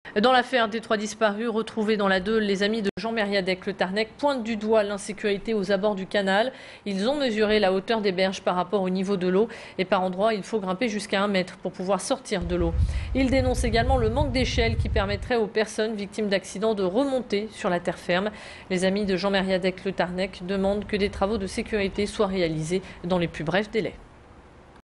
Dans l'affaire des 3 disparus retrouvés dans la Deûle, les amis de Jean Mériadec Le Tarnec pointent du doigt l'insécurité aux abords du canal. Ils ont mesuré la hauteur des berges par rapport au niveau de l'eau et par endroits il faut grimper jusqu'à 1 mètre pour pouvoir sortir de l'eau. Ils dénoncent également le manque d'échelle qui permettrait aux personnes victimes d'accidents de remonter sur la terre ferme. Les amis de Jean Mériadec Le Tarnec demandent que des travaux de sécurité soient réalisés dans les plus brefs délais.